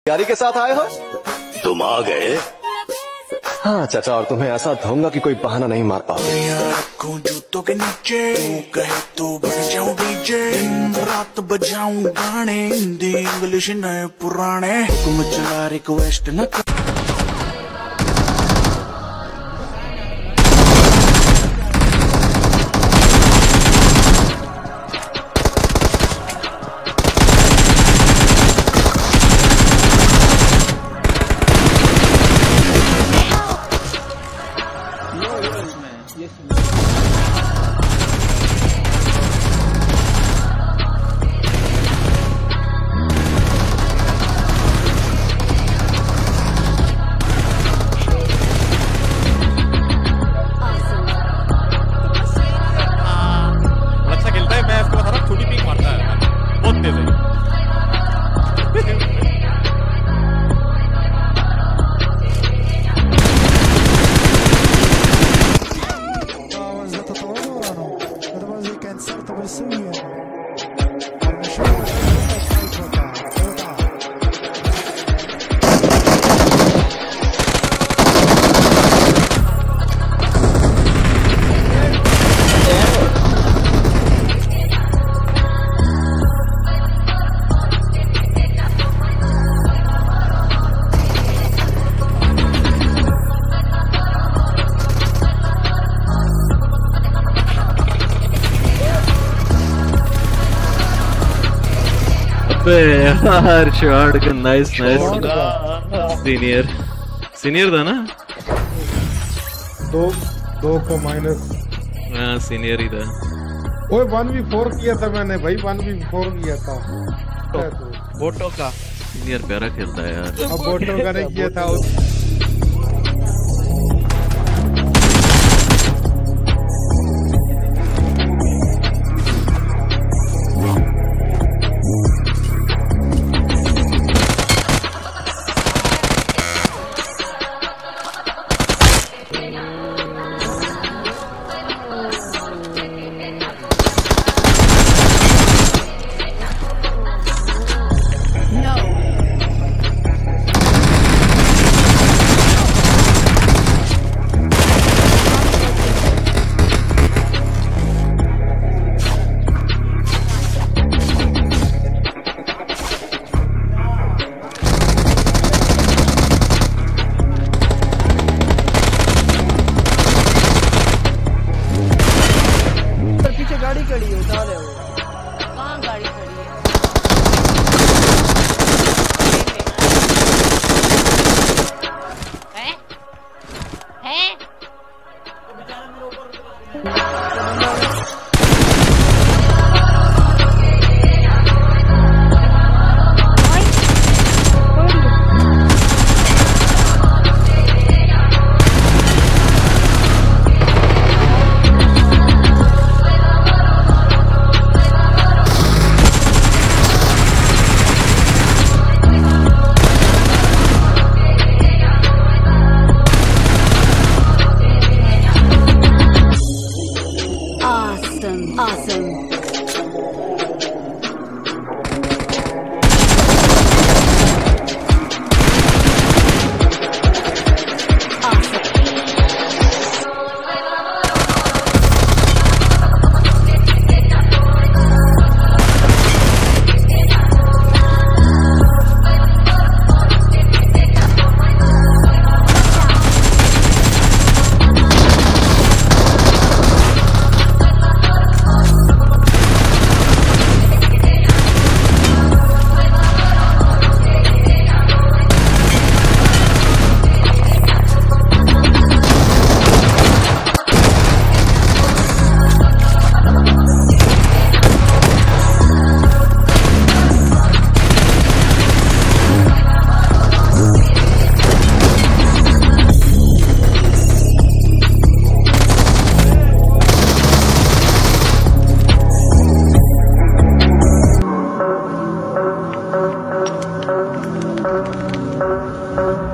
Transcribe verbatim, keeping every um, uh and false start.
तैयारी के साथ आए हो? तुम आ गए? हाँ चाचा, और तुम्हें ऐसा धोऊंगा कि कोई बहाना नहीं मार पाओगे। रखूं जूतों के नीचे, तू कहे तो बन जाऊं डीजे, दिन रात बजाऊं गाने, हिंदी इंग्लिश नए पुराने, तुम चला रिक्वेस्ट न कर। यार शॉट का नाइस नाइस सीनियर सीनियर था ना, दो दो को माइनस। हाँ सीनियर ही था। ओए वन वी फोर किया था मैंने भाई, वन वी फोर किया था। बोटो का सीनियर प्यारा खेलता है यार। अब बोटो का नहीं किया था। गाड़ी खड़ी है, उठा ले वो। कहाँ गाड़ी खड़ी है? हैं? हैं? Awesome, awesome. Thank you.